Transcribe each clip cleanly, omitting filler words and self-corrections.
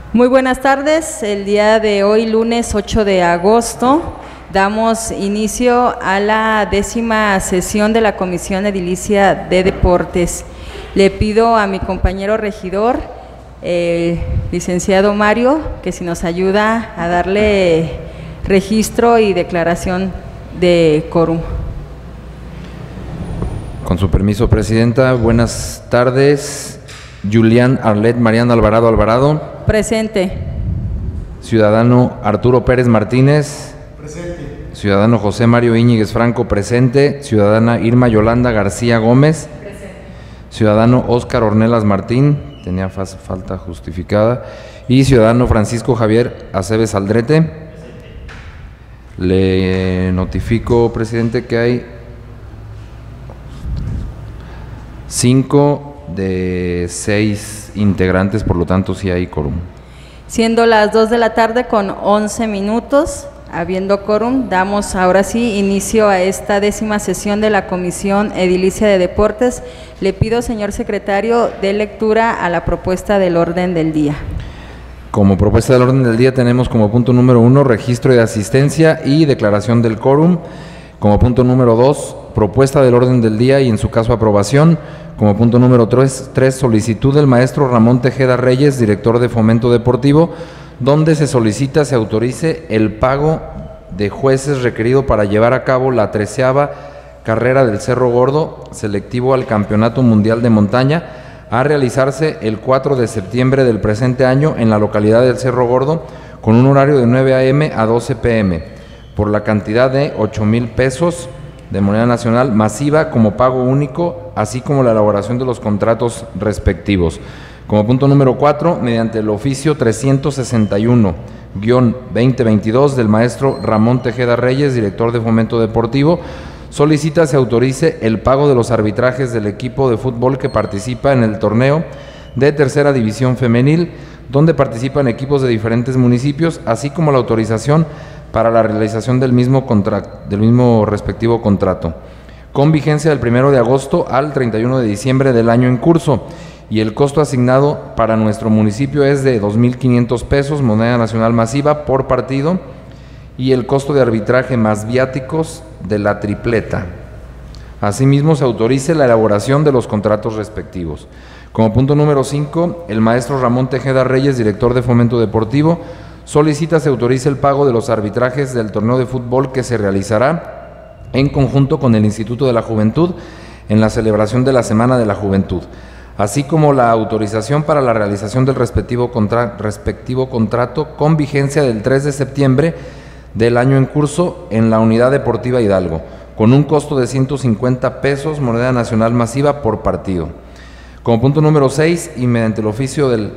Muy buenas tardes. El día de hoy, lunes 8 de agosto, damos inicio a la 10ª sesión de la Comisión Edilicia de Deportes. Le pido a mi compañero regidor, licenciado Mario, que si nos ayuda a darle registro y declaración de quórum. Con su permiso, presidenta. Buenas tardes. Julián Arlet Mariano Alvarado Alvarado. Presente. Ciudadano Arturo Pérez Martínez. Presente. Ciudadano José Mario Íñiguez Franco. Presente. Ciudadana Irma Yolanda García Gómez. Presente. Ciudadano Óscar Ornelas Martín. Tenía falta justificada. Y ciudadano Francisco Javier Aceves Aldrete. Presente. Le notifico, presidente, que hay 5 de 6 integrantes, por lo tanto sí hay quórum. Siendo las 2 de la tarde con 11 minutos, habiendo quórum, damos ahora sí inicio a esta 10ª sesión de la Comisión Edilicia de Deportes. Le pido, señor secretario, de lectura a la propuesta del orden del día. Como propuesta del orden del día tenemos como punto número 1, registro de asistencia y declaración del quórum. Como punto número 2, propuesta del orden del día y en su caso aprobación. Como punto número 3, solicitud del maestro Ramón Tejeda Reyes, director de Fomento Deportivo, donde se solicita se autorice el pago de jueces requerido para llevar a cabo la 13ª carrera del Cerro Gordo, selectivo al Campeonato Mundial de Montaña, a realizarse el 4 de septiembre del presente año en la localidad del Cerro Gordo, con un horario de 9 a.m. a 12 p.m., por la cantidad de 8,000 pesos de moneda nacional masiva como pago único, así como la elaboración de los contratos respectivos. Como punto número 4, mediante el oficio 361-2022 del maestro Ramón Tejeda Reyes, director de Fomento Deportivo, solicita se autorice el pago de los arbitrajes del equipo de fútbol que participa en el torneo de tercera división femenil, donde participan equipos de diferentes municipios, así como la autorización para la realización del mismo respectivo contrato, con vigencia del 1 de agosto al 31 de diciembre del año en curso, y el costo asignado para nuestro municipio es de 2,500 pesos, moneda nacional masiva, por partido, y el costo de arbitraje más viáticos de la tripleta. Asimismo, se autorice la elaboración de los contratos respectivos. Como punto número 5, el maestro Ramón Tejeda Reyes, director de Fomento Deportivo, solicita se autorice el pago de los arbitrajes del torneo de fútbol que se realizará en conjunto con el Instituto de la Juventud en la celebración de la Semana de la Juventud, así como la autorización para la realización del respectivo contrato con vigencia del 3 de septiembre del año en curso en la Unidad Deportiva Hidalgo, con un costo de 150 pesos, moneda nacional masiva, por partido. Como punto número 6, y mediante el oficio del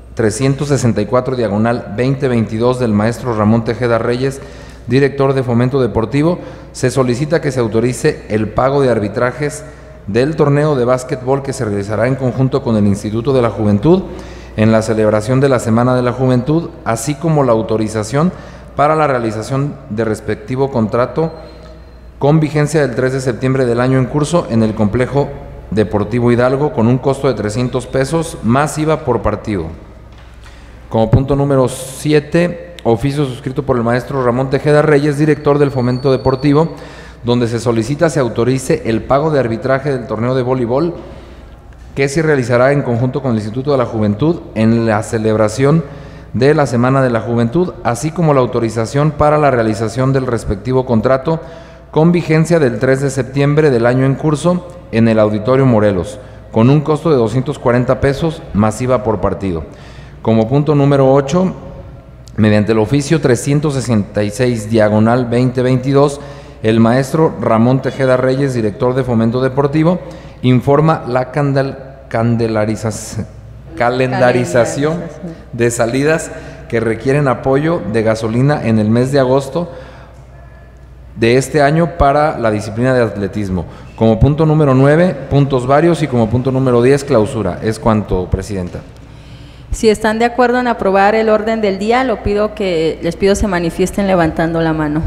364/2022 del maestro Ramón Tejeda Reyes, director de Fomento Deportivo, se solicita que se autorice el pago de arbitrajes del torneo de básquetbol que se realizará en conjunto con el Instituto de la Juventud en la celebración de la Semana de la Juventud, así como la autorización para la realización de respectivo contrato con vigencia del 3 de septiembre del año en curso en el Complejo Deportivo Hidalgo, con un costo de 300 pesos más IVA por partido. Como punto número 7, oficio suscrito por el maestro Ramón Tejeda Reyes, director del Fomento Deportivo, donde se solicita se autorice el pago de arbitraje del torneo de voleibol que se realizará en conjunto con el Instituto de la Juventud en la celebración de la Semana de la Juventud, así como la autorización para la realización del respectivo contrato con vigencia del 3 de septiembre del año en curso en el Auditorio Morelos, con un costo de 240 pesos masiva por partido. Como punto número 8, mediante el oficio 366/2022, el maestro Ramón Tejeda Reyes, director de Fomento Deportivo, informa la calendarización de salidas que requieren apoyo de gasolina en el mes de agosto de este año para la disciplina de atletismo. Como punto número 9, puntos varios, y como punto número 10, clausura. Es cuanto, presidenta. Si están de acuerdo en aprobar el orden del día, les pido se manifiesten levantando la mano.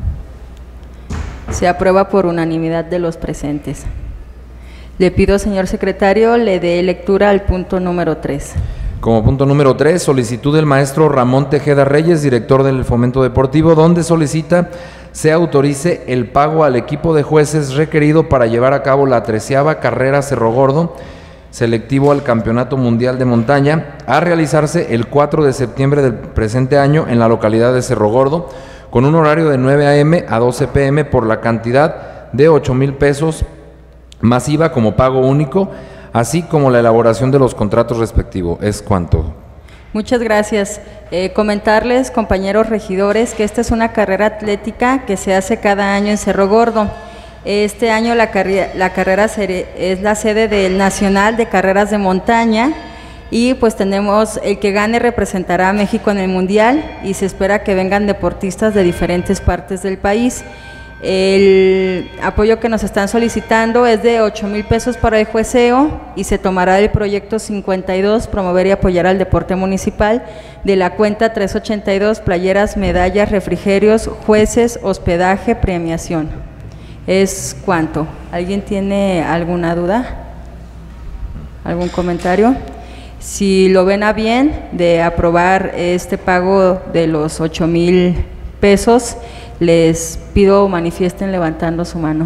Se aprueba por unanimidad de los presentes. Le pido, señor secretario, le dé lectura al punto número 3. Como punto número 3, solicitud del maestro Ramón Tejeda Reyes, director del Fomento Deportivo, donde solicita se autorice el pago al equipo de jueces requerido para llevar a cabo la 13ª carrera Cerro Gordo, selectivo al Campeonato Mundial de Montaña, a realizarse el 4 de septiembre del presente año en la localidad de Cerro Gordo, con un horario de 9 a.m. a 12 p.m. por la cantidad de 8,000 pesos masiva como pago único, así como la elaboración de los contratos respectivos. Es cuanto. Muchas gracias. Comentarles, compañeros regidores, que esta es una carrera atlética que se hace cada año en Cerro Gordo. Este año la carrera es la sede del Nacional de Carreras de Montaña y pues tenemos el que gane representará a México en el Mundial y se espera que vengan deportistas de diferentes partes del país. El apoyo que nos están solicitando es de 8,000 pesos para el jueceo y se tomará del proyecto 52, promover y apoyar al deporte municipal, de la cuenta 382, playeras, medallas, refrigerios, jueces, hospedaje, premiación. ¿Es cuánto? ¿Alguien tiene alguna duda? ¿Algún comentario? Si lo ven a bien de aprobar este pago de los 8,000 pesos, les pido manifiesten levantando su mano.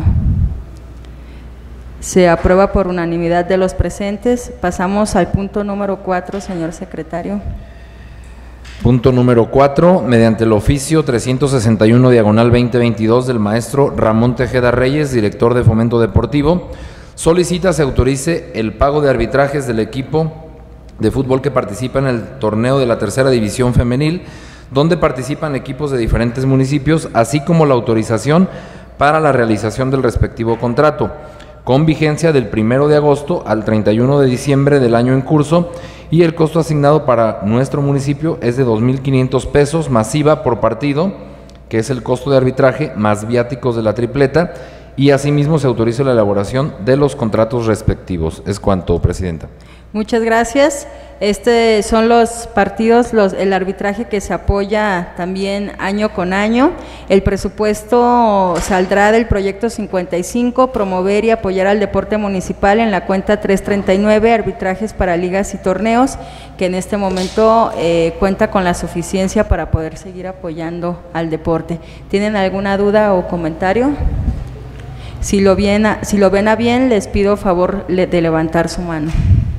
Se aprueba por unanimidad de los presentes. Pasamos al punto número 4, señor secretario. Punto número 4, mediante el oficio 361/2022 del maestro Ramón Tejeda Reyes, director de Fomento Deportivo, solicita se autorice el pago de arbitrajes del equipo de fútbol que participa en el torneo de la tercera división femenil, donde participan equipos de diferentes municipios, así como la autorización para la realización del respectivo contrato, con vigencia del 1 de agosto al 31 de diciembre del año en curso, y el costo asignado para nuestro municipio es de 2,500 pesos masiva por partido, que es el costo de arbitraje más viáticos de la tripleta, y asimismo se autoriza la elaboración de los contratos respectivos. Es cuanto, Presidenta. Muchas gracias. Son los partidos, el arbitraje que se apoya también año con año. El presupuesto saldrá del proyecto 55, promover y apoyar al deporte municipal, en la cuenta 339, arbitrajes para ligas y torneos, que en este momento cuenta con la suficiencia para poder seguir apoyando al deporte. ¿Tienen alguna duda o comentario? Si lo ven a bien, les pido favor de levantar su mano.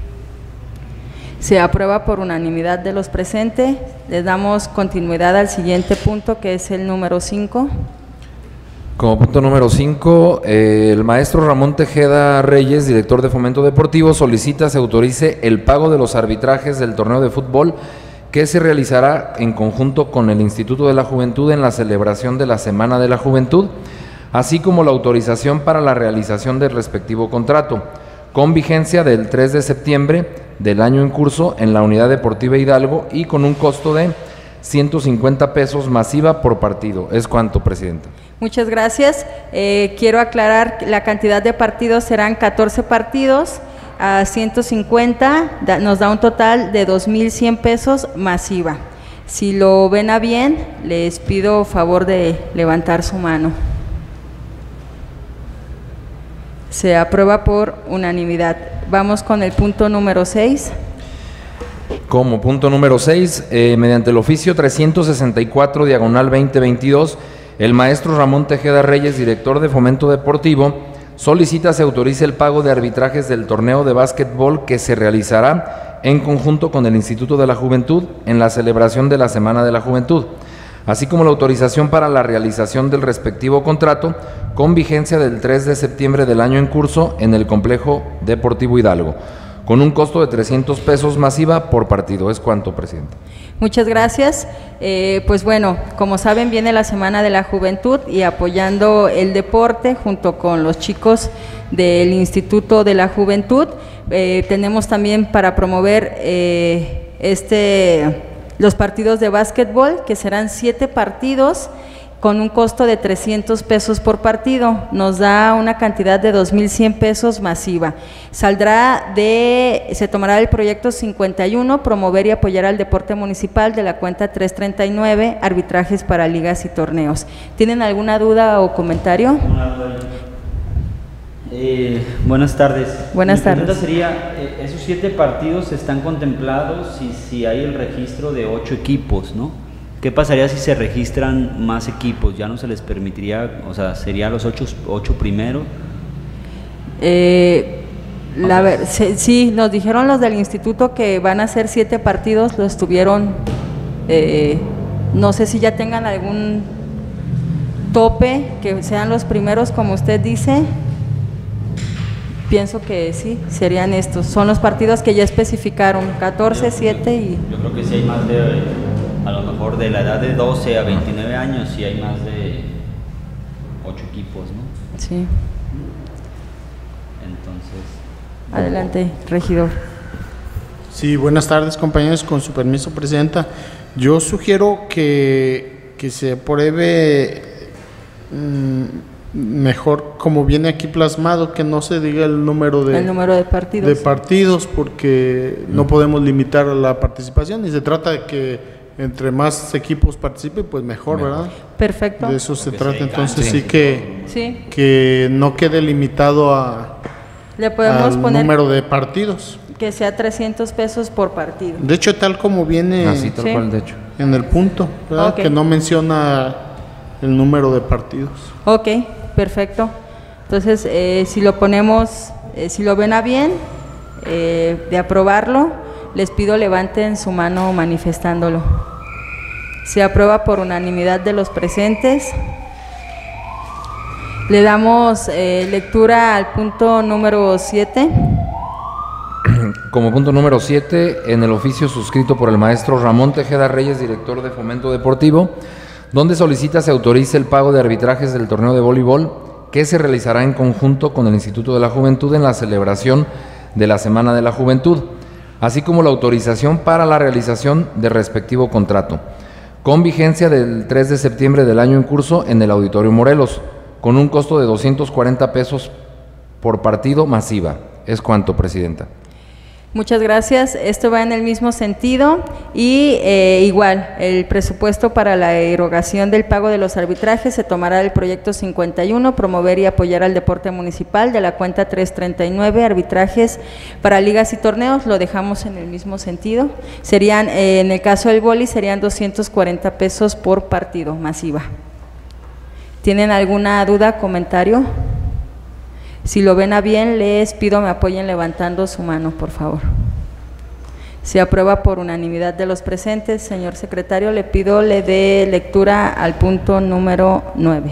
Se aprueba por unanimidad de los presentes. Les damos continuidad al siguiente punto, que es el número 5. Como punto número 5, el maestro Ramón Tejeda Reyes, director de Fomento Deportivo, solicita se autorice el pago de los arbitrajes del torneo de fútbol que se realizará en conjunto con el Instituto de la Juventud en la celebración de la Semana de la Juventud, así como la autorización para la realización del respectivo contrato, con vigencia del 3 de septiembre del año en curso en la Unidad Deportiva Hidalgo y con un costo de 150 pesos masiva por partido. Es cuanto, Presidenta. Muchas gracias. Quiero aclarar, la cantidad de partidos serán 14 partidos a 150, nos da un total de 2,100 pesos masiva. Si lo ven a bien, les pido favor de levantar su mano. Se aprueba por unanimidad. Vamos con el punto número 6. Como punto número 6, mediante el oficio 364/2022, el maestro Ramón Tejeda Reyes, director de Fomento Deportivo, solicita se autorice el pago de arbitrajes del torneo de básquetbol que se realizará en conjunto con el Instituto de la Juventud en la celebración de la Semana de la Juventud, así como la autorización para la realización del respectivo contrato, con vigencia del 3 de septiembre del año en curso en el Complejo Deportivo Hidalgo, con un costo de 300 pesos masiva por partido. Es cuanto, Presidente. Muchas gracias. Pues bueno, como saben, viene la Semana de la Juventud y apoyando el deporte junto con los chicos del Instituto de la Juventud, tenemos también para promover los partidos de básquetbol, que serán 7 partidos con un costo de 300 pesos por partido, nos da una cantidad de 2,100 pesos masiva. Se tomará el proyecto 51, promover y apoyar al deporte municipal, de la cuenta 339, arbitrajes para ligas y torneos. ¿Tienen alguna duda o comentario? Buenas tardes. Buenas tardes. Mi pregunta sería, esos 7 partidos están contemplados si hay el registro de 8 equipos, ¿no? ¿Qué pasaría si se registran más equipos? ¿Ya no se les permitiría, o sea, serían los 8 primeros? Sí, nos dijeron los del instituto que van a ser 7 partidos, lo estuvieron, no sé si ya tengan algún tope, que sean los primeros como usted dice. Pienso que sí, serían estos. Son los partidos que ya especificaron, 14, 7 y... Yo creo que sí hay más de, a lo mejor de la edad de 12 a 29 años, sí hay más de 8 equipos, ¿no? Sí. Entonces... Adelante, regidor. Sí, buenas tardes, compañeros. Con su permiso, presidenta. Yo sugiero que se apruebe mejor, como viene aquí plasmado, que no se diga el número de partidos, porque no podemos limitar la participación y se trata de que entre más equipos participen, pues mejor, ¿verdad? Perfecto. De eso se trata, entonces sí que no quede limitado le podemos al poner número de partidos. Que sea 300 pesos por partido. De hecho, tal como viene Así, tal cual, de hecho. en el punto, ¿verdad? Okay. Que no menciona el número de partidos. Ok, perfecto. Entonces, si lo ponemos, si lo ven a bien, de aprobarlo, les pido levanten su mano manifestándolo. Se aprueba por unanimidad de los presentes. Le damos lectura al punto número 7. Como punto número 7, en el oficio suscrito por el maestro Ramón Tejeda Reyes, director de Fomento Deportivo, donde solicita se autorice el pago de arbitrajes del torneo de voleibol que se realizará en conjunto con el Instituto de la Juventud en la celebración de la Semana de la Juventud, así como la autorización para la realización del respectivo contrato, con vigencia del 3 de septiembre del año en curso en el Auditorio Morelos, con un costo de 240 pesos por partido masiva. ¿Es cuánto, presidenta? Muchas gracias. Esto va en el mismo sentido y igual, el presupuesto para la erogación del pago de los arbitrajes se tomará del proyecto 51, promover y apoyar al deporte municipal, de la cuenta 339, arbitrajes para ligas y torneos, lo dejamos en el mismo sentido. Serían, en el caso del vóley, serían 240 pesos por partido masiva. ¿Tienen alguna duda, comentario? Si lo ven a bien, les pido me apoyen levantando su mano, por favor. Se aprueba por unanimidad de los presentes. Señor secretario, le pido le dé lectura al punto número 9.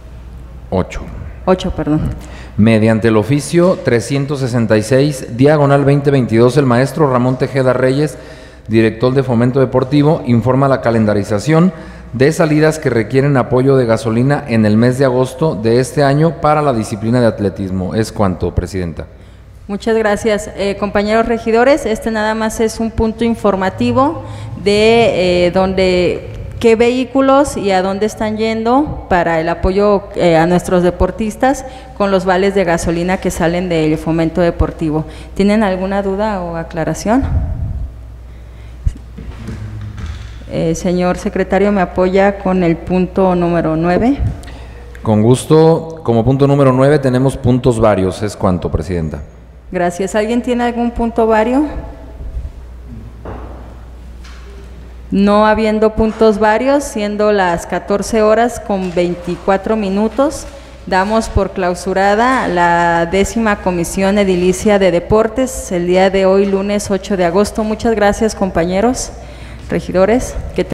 8, perdón. Mediante el oficio 366, diagonal 2022, el maestro Ramón Tejeda Reyes, director de Fomento Deportivo, informa la calendarización de salidas que requieren apoyo de gasolina en el mes de agosto de este año para la disciplina de atletismo. ¿Es cuánto, presidenta? Muchas gracias. Compañeros regidores, este nada más es un punto informativo de qué vehículos y a dónde están yendo para el apoyo a nuestros deportistas con los vales de gasolina que salen del Fomento Deportivo. ¿Tienen alguna duda o aclaración? Señor secretario, ¿me apoya con el punto número 9? Con gusto. Como punto número 9 tenemos puntos varios. ¿Es cuánto, presidenta? Gracias. ¿Alguien tiene algún punto vario? No habiendo puntos varios, siendo las 14 horas con 24 minutos, damos por clausurada la 10ª Comisión Edilicia de Deportes el día de hoy, lunes 8 de agosto. Muchas gracias, compañeros regidores.